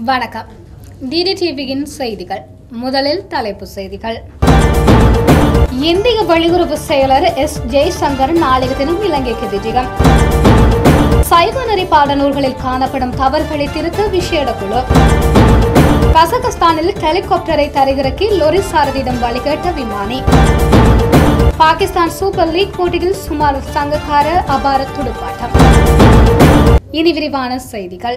வணக்கம். டிடிடிவியின் செய்திகள். முதலில் தலைப்புச் செய்திகள். இந்திய வெளியுறவு செயலர் எஸ். ஜெய்சங்கர் நாளைய தினம் இலங்கைக்கு விஜயம். சைவ நெறி பாடநூல்களில் காணப்படும் தவறுகளை திருத்த விசேட குழு. கசகஸ்தானில் ஹெலிகாப்டரை தரையிறக்கி லொரி சாரதியிடம் வழிகேட்ட விமானி. பாகிஸ்தான் சூப்பர் லீக் போட்டியில் சுமார் சங்கக்கார அபார துடுப்பாட்டம். இனி விரிவான செய்திகள்.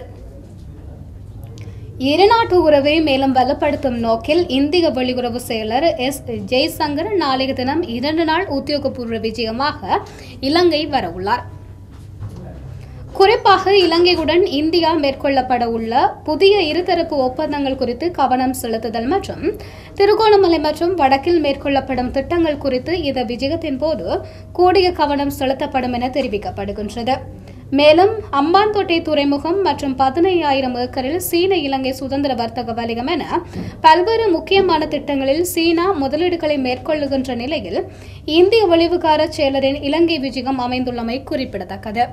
இருநாட்டு உறவை மேலும் வலுப்படுத்தும் நோக்கில் இந்திய வெளியுறவு செயலர் எஸ். ஜெய்சங்கர் நாளைய தினம் 2 நாள் உத்தியோகபூர்வ விஜயமாக இலங்கை வரவுள்ளார். குறிப்பாக இலங்கையுடன் இந்தியா மேற்கொள்ளப்பட உள்ள புதிய இருதரப்பு ஒப்பந்தங்கள் குறித்து கவனம் செலுத்துதல் மற்றும் திருகோணமலை மற்றும் வடக்கில் மேற்கொள்ளப்படும் திட்டங்கள் குறித்து இந்த விஜயத்தின் போது கூடிய கவனம் செலுத்தப்படும் என தெரிவிக்கப்படுகின்றது. மேலும் அம்பாந்தோட்டை துறைமுகம் மற்றும் 15,000 ஏக்கரில் சீன இலங்கை சுதந்திர வர்த்தக வலயம் என பல்வேறு முக்கியமான திட்டங்களில் சீனா முதலீடுகளை மேற்கொள்ளுகின்ற நிலையில் இந்திய வெளிவிகார செயலரின் இலங்கை விஜயம் அமைந்துள்ளமை குறிப்பிடத்தக்கது.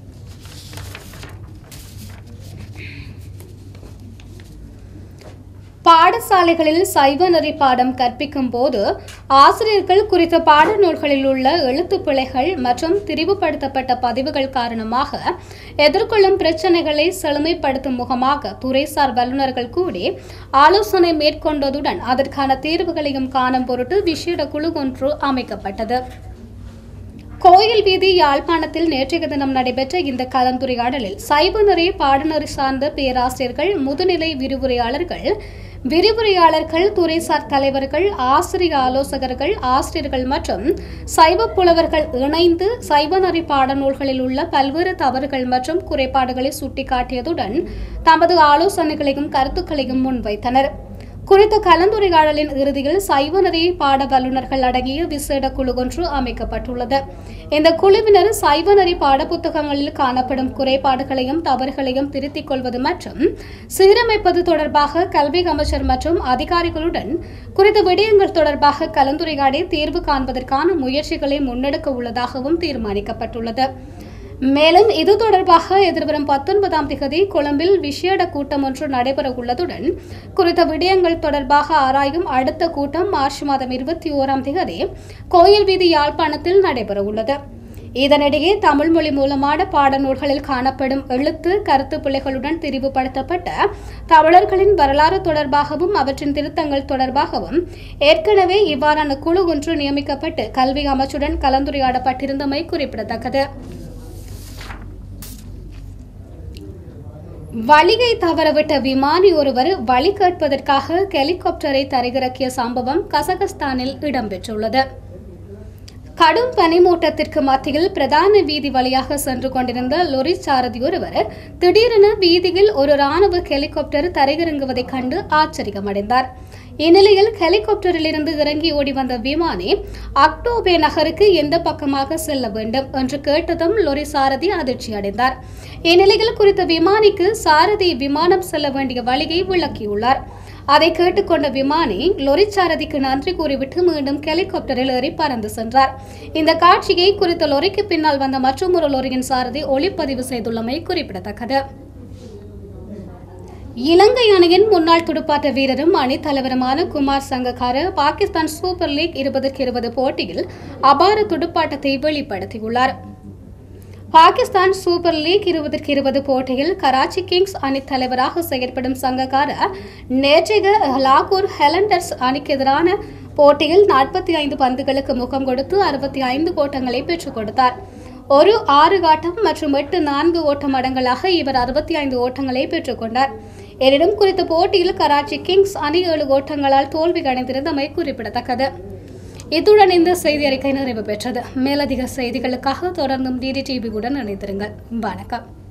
பாடசாலைகளில் சைவ நெறி பாடம் கற்பிக்கும் போது ஆசிரியர்கள் குறித்த பாடநூல்களில் உள்ள எழுத்துப் பிழைகள் மற்றும் திரிவுபடுத்தப்பட்ட பதிவுகள் காரணமாக எதிர்கொள்ளும் பிரச்சினைகளை செழுமைப்படுத்தும் முகமாக துறைசார் வல்லுநர்கள் கூடி ஆலோசனை மேற்கொண்டதுடன் அதற்கான தீர்வுகளையும் காணும் பொருட்டு விசேட குழு ஒன்று அமைக்கப்பட்டது. கோயில் வீதி யாழ்ப்பாணத்தில் நேற்றைய தினம் நடைபெற்ற இந்த கலந்துரையாடலில் சைவ நெறி பாடநெறி சார்ந்த பேராசிரியர்கள், முதுநிலை விரிவுரையாளர்கள், துறைசார் தலைவர்கள், ஆசிரிய ஆலோசகர்கள், ஆசிரியர்கள் மற்றும் சைவ புலவர்கள் இணைந்து சைவ நெறி பாடநூல்களில் உள்ள பல்வேறு தவறுகள் மற்றும் குறைபாடுகளை சுட்டிக்காட்டியதுடன் தமது ஆலோசனைகளையும் கருத்துக்களையும் முன்வைத்தனர். குறித்த கலந்துரையாடலின் இறுதியில் சைவ நெறி பாட வல்லுநர்கள் அடங்கிய விசேட குழு ஒன்று அமைக்கப்பட்டுள்ளது. இந்த குழுவினர் சைவ நெறி பாட புத்தகங்களில் காணப்படும் குறைபாடுகளையும் தவறுகளையும் திருத்திக் கொள்வது மற்றும் சீரமைப்பது தொடர்பாக கல்வி அமைச்சர் மற்றும் அதிகாரிகளுடன் குறித்த விடயங்கள் தொடர்பாக கலந்துரையாடி தீர்வு காண்பதற்கான முயற்சிகளை முன்னெடுக்க உள்ளதாகவும் தீர்மானிக்கப்பட்டுள்ளது. மேலும் இது தொடர்பாக எதிர்வரும் 19ஆம் தேதி கொழும்பில் விசேட கூட்டம் ஒன்று நடைபெற உள்ளதுடன் குறித்த விடயங்கள் தொடர்பாக ஆராயும் அடுத்த கூட்டம் மார்ச் மாதம் 21ஆம் தேதி கோயில் வீதி யாழ்ப்பாணத்தில் நடைபெற உள்ளது. இதனிடையே தமிழ் மொழி மூலமான பாடநூல்களில் காணப்படும் எழுத்து கருத்து பிழைகளுடன் திரிவுபடுத்தப்பட்ட தமிழர்களின் வரலாறு தொடர்பாகவும் அவற்றின் திருத்தங்கள் தொடர்பாகவும் ஏற்கனவே இவ்வாறான குழு ஒன்று நியமிக்கப்பட்டு கல்வி அமைச்சுடன் கலந்துரையாடப்பட்டிருந்தமை குறிப்பிடத்தக்கது. வழியை தவறவிட்ட விமானி ஒருவர் வழி கேட்பதற்காக ஹெலிகாப்டரை தரையிறக்கிய சம்பவம் கசகஸ்தானில் இடம்பெற்றுள்ளது. கடும் பனிமூட்டத்திற்கு மத்தியில் பிரதான வீதி வழியாக சென்று கொண்டிருந்த லொரி சாரதி ஒருவர் திடீரென வீதியில் ஒரு ராணுவ ஹெலிகாப்டர் தரையிறங்குவதைக் கண்டு ஆச்சரியமடைந்தார். இந்நிலையில் ஹெலிகாப்டரில் இருந்து இறங்கி ஓடி வந்த விமானி அக்டோபே நகருக்கு எந்த பக்கமாக செல்ல வேண்டும் என்று கேட்டதும் லொரி சாரதி அதிர்ச்சி அடைந்தார். இந்நிலையில் குறித்த விமானிக்கு சாரதி விமானம் செல்ல வேண்டிய வழியை விளக்கியுள்ளார். அதை கேட்டுக்கொண்ட விமானி லொரி சாரதிக்கு நன்றி கூறிவிட்டு மீண்டும் ஹெலிகாப்டரில் ஏறி பறந்து சென்றார். இந்த காட்சியை குறித்த லொரிக்கு பின்னால் வந்த மற்றொரு லொரியின் சாரதி ஒளிப்பதிவு செய்துள்ளமை குறிப்பிடத்தக்கது. இலங்கை அணியின் முன்னாள் துடுப்பாட்ட வீரரும் அணித் தலைவருமான குமார் சங்கக்கார பாகிஸ்தான் சூப்பர் லீக் 2020 போட்டியில் அபார துடுப்பாட்டத்தை வெளிப்படுத்தியுள்ளார். பாகிஸ்தான் சூப்பர் லீக் 2020 போட்டியில் கராச்சி கிங்ஸ் அணித் தலைவராக செயற்படும் சங்கக்கார நேற்றைய லாகூர் ஹெலண்டர்ஸ் அணிக்கு எதிரான போட்டியில் 45 பந்துகளுக்கு முகம் கொடுத்து 65 ஓட்டங்களை பெற்றுக் கொடுத்தார். ஒரு 6 ஆட்டம் மற்றும் 8 4 ஓட்டம் அடங்கலாக இவர் 65 ஓட்டங்களை பெற்றுக் கொண்டார். எனினும் குறித்த போட்டியில் கராச்சி கிங்ஸ் அணி 7 ஓட்டங்களால் தோல்வி அடைந்திருந்தமை குறிப்பிடத்தக்கது. இத்துடன் இந்த செய்தி அறிக்கை நிறைவு பெற்றது. மேலதிக செய்திகளுக்காக தொடர்ந்தும் டிடிடிவியுடன் இணைந்திருங்கள். வணக்கம்.